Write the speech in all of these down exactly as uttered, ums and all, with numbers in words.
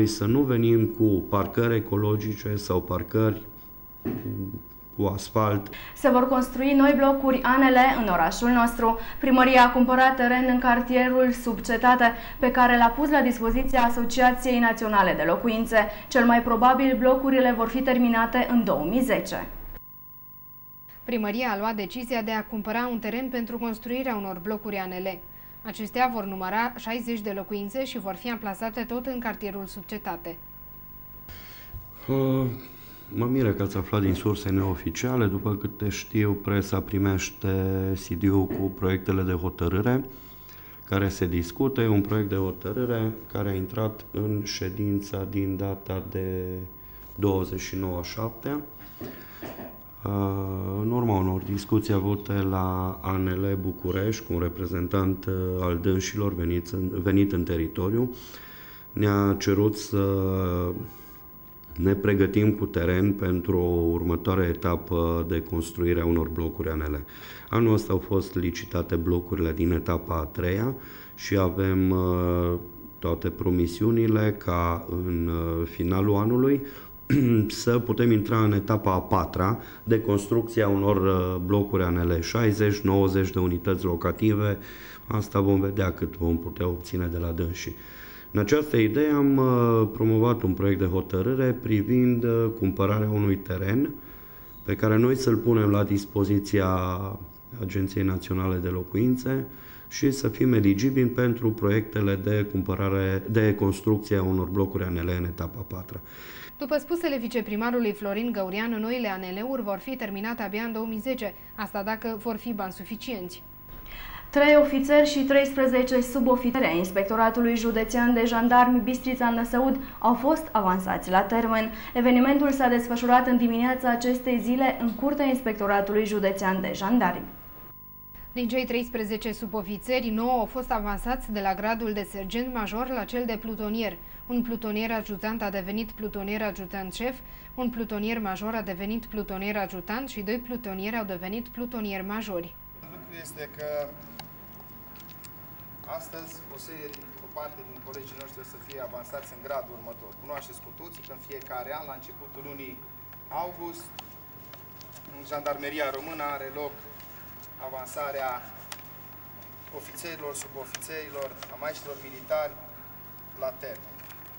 Să nu venim cu parcări ecologice sau parcări cu asfalt. Se vor construi noi blocuri A N L în orașul nostru. Primăria a cumpărat teren în cartierul Subcetate, pe care l-a pus la dispoziția Asociației Naționale de Locuințe. Cel mai probabil blocurile vor fi terminate în două mii zece. Primăria a luat decizia de a cumpăra un teren pentru construirea unor blocuri A N L. Acestea vor număra șaizeci de locuințe și vor fi amplasate tot în cartierul Subcetate. Uh, mă miră că ați aflat din surse neoficiale. După câte știu, presa primește C D-ul cu proiectele de hotărâre care se discută. E un proiect de hotărâre care a intrat în ședința din data de douăzeci și nouă a șaptea. În urma unor discuții avute la A N L București cu un reprezentant al dânșilor venit, venit în teritoriu, ne-a cerut să ne pregătim cu teren pentru o următoare etapă de construire a unor blocuri A N L. Anul ăsta au fost licitate blocurile din etapa a treia și avem toate promisiunile ca în finalul anului să putem intra în etapa a patra de construcție a unor blocuri A N L, șaizeci nouăzeci de unități locative. Asta vom vedea cât vom putea obține de la dânsii. În această idee am promovat un proiect de hotărâre privind cumpărarea unui teren pe care noi să-l punem la dispoziția Agenției Naționale de Locuințe și să fim eligibili pentru proiectele de cumpărare, de construcție a unor blocuri A N L în etapa a patra. După spusele viceprimarului Florin Găurean, noile A N L-uri vor fi terminate abia în două mii zece, asta dacă vor fi bani suficienți. Trei ofițeri și treisprezece subofițeri ai Inspectoratului Județean de Jandarmi Bistrița-Năsăud au fost avansați la termen. Evenimentul s-a desfășurat în dimineața acestei zile în curtea Inspectoratului Județean de Jandarmi. Din cei treisprezece subofițeri, nouă au fost avansați de la gradul de sergent major la cel de plutonier. Un plutonier ajutant a devenit plutonier ajutant șef, un plutonier major a devenit plutonier ajutant și doi plutonieri au devenit plutonieri majori. Lucrul este că astăzi o serie, o parte din colegii noștri să fie avansați în gradul următor. Cunoașteți cu toții că în fiecare an, la începutul lunii august, în Jandarmeria Română are loc avansarea ofițerilor, subofițerilor, a maestrilor militari la termen.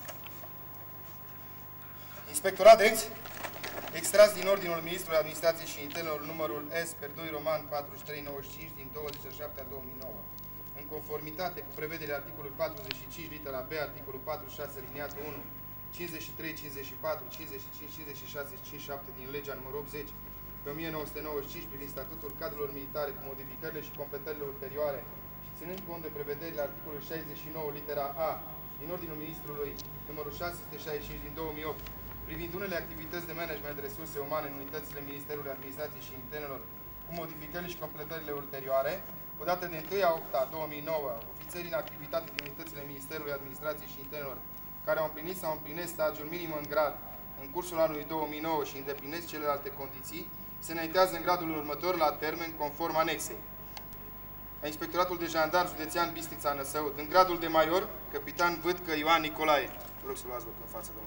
Inspectorat Direct, extras din ordinul Ministrului Administrației și Internelor numărul S per doi Roman patruzeci și trei nouăzeci și cinci din douăzeci și șapte a două mii nouă, în conformitate cu prevederile articolului patruzeci și cinci litera B, articolul patruzeci și șase liniatul unu, cincizeci și trei, cincizeci și patru, cincizeci și cinci, cincizeci și șase, cincizeci și șapte din legea numărul optzeci pe o mie nouă sute nouăzeci și cinci privind statutul cadrelor militare cu modificările și completările ulterioare și ținând cont de prevederile articolului șaizeci și nouă litera A din ordinul Ministrului numărul șase sute șaizeci și cinci din două mii opt privind unele activități de management de resurse umane în unitățile Ministerului Administrației și Internelor cu modificările și completările ulterioare, cu dată de întâi a octombrie a două mii nouă, ofițerii în activitate din unitățile Ministerului Administrației și Internelor care au împlinit sau împlinesc stagiul minim în grad în cursul anului două mii nouă și îndeplinesc celelalte condiții, se înaintează în gradul următor la termen conform anexei. La Inspectoratul de Jandarmi Județean Bistrița-Năsăud, în gradul de major, capitan Vâtcă Ioan Nicolae. Vă rog să luați loc în față, domnul.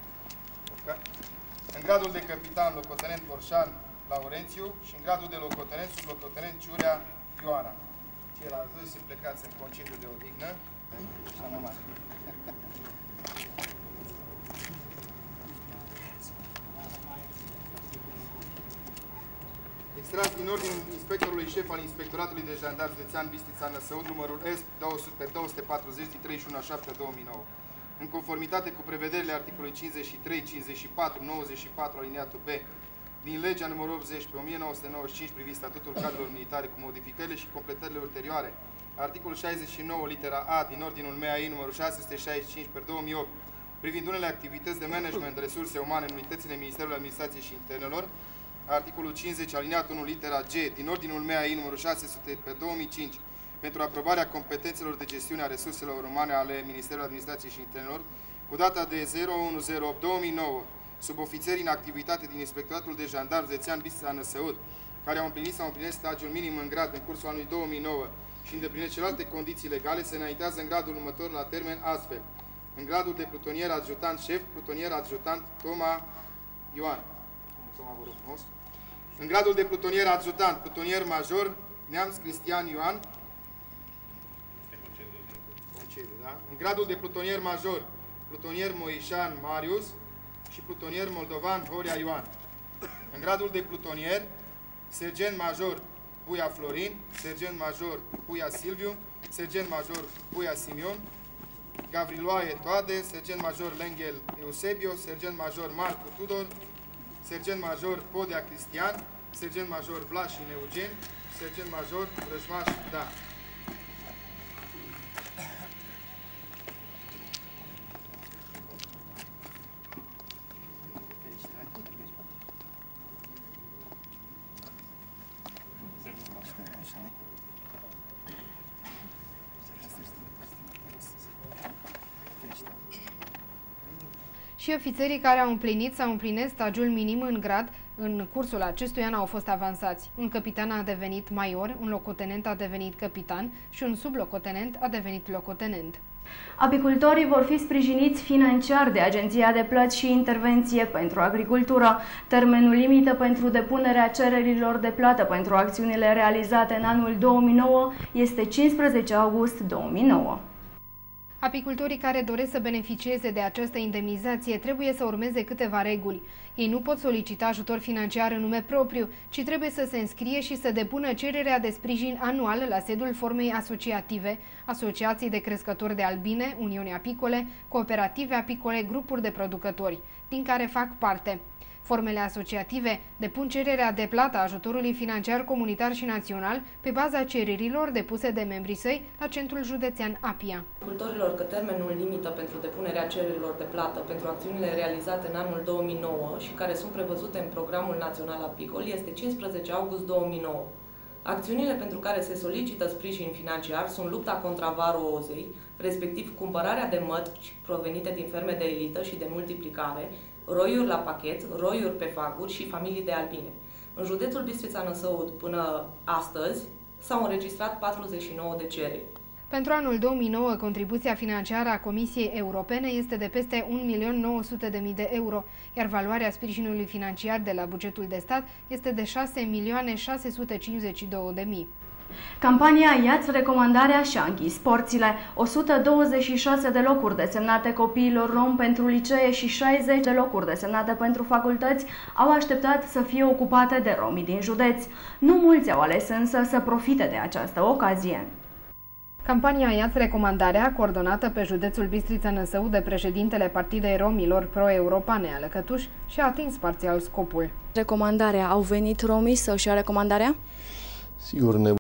În gradul de capitan locotenent Borșan Laurențiu și în gradul de locotenent sublocotenent Ciurea Ioana. Ceilalți doi sunt plecați în concediu de odihnă și la mare. Extras din ordinul inspectorului șef al Inspectoratului de Jandarmi Județean Bistrița-Năsăud, numărul S două sute patruzeci din treizeci și unu a șaptea două mii nouă. În conformitate cu prevederile articolului cincizeci și trei, cincizeci și patru, nouăzeci și patru aliniatul B din legea numărul optzeci pe o mie nouă sute nouăzeci și cinci privind statutul cadrelor militare cu modificările și completările ulterioare, articolul șaizeci și nouă litera A din ordinul M A I numărul șase sute șaizeci și cinci pe două mii opt privind unele activități de management de resurse umane în unitățile Ministerului Administrației și Internelor, articolul cincizeci aliniatul unu litera G din ordinul M A I numărul șase sute pe două mii cinci pentru aprobarea competențelor de gestiune a resurselor umane ale Ministerului Administrației și Internelor, cu data de zero unu zero opt două mii nouă, subofițerii în activitate din Inspectoratul de Jandarmi Județean Bistrița-Năsăud, care au împlinit sau împlinesc stagiul minim în grad în cursul anului două mii nouă și îndeplinesc celelalte condiții legale, se înaintează în gradul următor la termen astfel. În gradul de plutonier adjutant șef, plutonier adjutant Toma Ioan. Toma, vă rog frumos. În gradul de plutonier adjutant, plutonier major Neamț Cristian Ioan. Concediu, da? În gradul de plutonier major, plutonier Moișan Marius și plutonier moldovan Horia Ioan. În gradul de plutonier, sergent major Puia Florin, sergent major Puia Silviu, sergent major Puia Simion, Gavriloae Toade, sergent major Lenghel Eusebio, sergent major Marcu Tudor, sergent major Podea Cristian, sergent major Vlașin Eugen, sergent major Rășmaș Dan. Și ofițerii care au împlinit sau împlinesc stagiul minim în grad în cursul acestui an au fost avansați. Un capitan a devenit major, un locotenent a devenit capitan și un sublocotenent a devenit locotenent. Apicultorii vor fi sprijiniți financiar de Agenția de Plăți și Intervenție pentru Agricultură. Termenul limită pentru depunerea cererilor de plată pentru acțiunile realizate în anul două mii nouă este cincisprezece august două mii nouă. Apicultorii care doresc să beneficieze de această indemnizație trebuie să urmeze câteva reguli. Ei nu pot solicita ajutor financiar în nume propriu, ci trebuie să se înscrie și să depună cererea de sprijin anual la sediul formei asociative, Asociații de Crescători de Albine, Uniuni Apicole, Cooperative Apicole, grupuri de producători, din care fac parte. Formele asociative depun cererea de plată a ajutorului financiar comunitar și național pe baza cererilor depuse de membrii săi la Centrul Județean Apia. Apicultorilor că termenul limită pentru depunerea cererilor de plată pentru acțiunile realizate în anul două mii nouă și care sunt prevăzute în Programul Național Apicol este cincisprezece august două mii nouă. Acțiunile pentru care se solicită sprijin financiar sunt lupta contra varoozei, respectiv cumpărarea de mătci provenite din ferme de elită și de multiplicare, roiuri la pachet, roiuri pe faguri și familii de albine. În județul Bistrița-Năsăud, până astăzi, s-au înregistrat patruzeci și nouă de cereri. Pentru anul două mii nouă, contribuția financiară a Comisiei Europene este de peste un milion nouă sute de mii de euro, iar valoarea sprijinului financiar de la bugetul de stat este de șase milioane șase sute cincizeci și două de mii. Campania Ia-ți recomandarea și-a închis porțile. o sută douăzeci și șase de locuri desemnate copiilor romi pentru licee și șaizeci de locuri desemnate pentru facultăți au așteptat să fie ocupate de romii din județ. Nu mulți au ales însă să profite de această ocazie. Campania Ia-ți recomandarea, coordonată pe județul Bistrița-Năsăud de președintele Partidei Romilor Pro-Europane Alăcătuș, și-a atins parțial scopul. Recomandarea, au venit romii să-și ia recomandarea? Sigur, ne